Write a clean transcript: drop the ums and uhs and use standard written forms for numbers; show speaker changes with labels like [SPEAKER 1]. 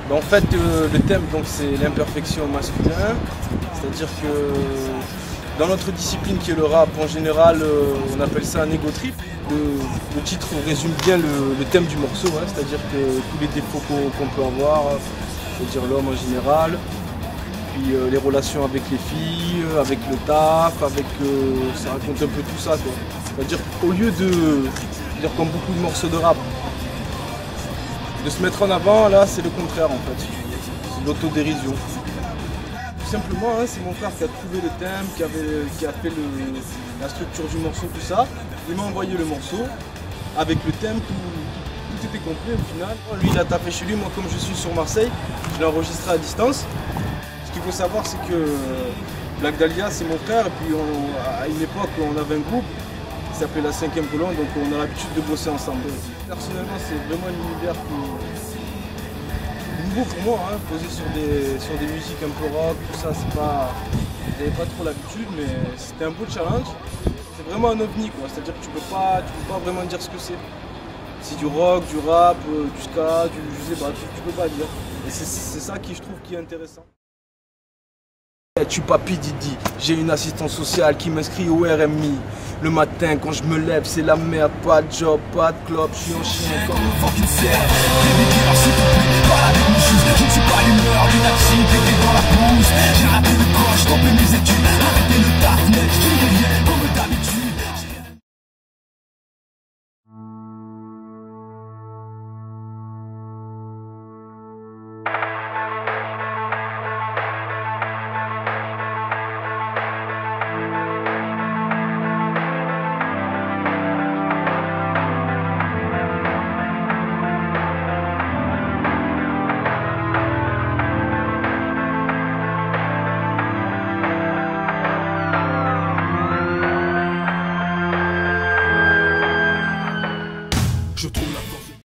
[SPEAKER 1] En fait, le thème c'est l'imperfection masculin, c'est-à-dire que dans notre discipline qui est le rap, en général, on appelle ça un ego trip. Le titre résume bien le thème du morceau, hein, c'est-à-dire que tous les défauts qu'on peut avoir, c'est-à-dire l'homme en général, puis les relations avec les filles, avec le taf, ça raconte un peu tout ça, quoi. C'est-à-dire qu'au lieu de dire comme beaucoup de morceaux de rap, de se mettre en avant, là c'est le contraire en fait, c'est l'autodérision. Tout simplement, hein, c'est mon frère qui a trouvé le thème, qui a fait la structure du morceau, tout ça. Il m'a envoyé le morceau, avec le thème, tout était complet au final. Lui il a tapé chez lui, moi comme je suis sur Marseille, je l'ai enregistré à distance. Ce qu'il faut savoir c'est que Black Dahlia c'est mon frère, et puis à une époque on avait un groupe qui s'appelait la 5e Colonne, donc on a l'habitude de bosser ensemble. Personnellement c'est vraiment un univers nouveau pour moi, hein, poser sur des musiques un peu rock, tout ça, j'avais pas trop l'habitude, mais c'était un beau challenge. C'est vraiment un ovni, quoi, c'est-à-dire que tu peux pas vraiment dire ce que c'est. C'est du rock, du rap, du ska, je sais pas, tu peux pas dire. Et c'est ça qui je trouve qui est intéressant. Tu papy Didi, j'ai une assistante sociale qui m'inscrit au RMI. Le matin quand je me lève c'est la merde, pas de job, pas de club, je suis en chien comme un fucking cerf. Je ne suis pas l'humeur lunatique, t'es dans la pousse. J'ai raté le coche, stoppé mes études, arrêté le taf net, je suis comme d'habitude.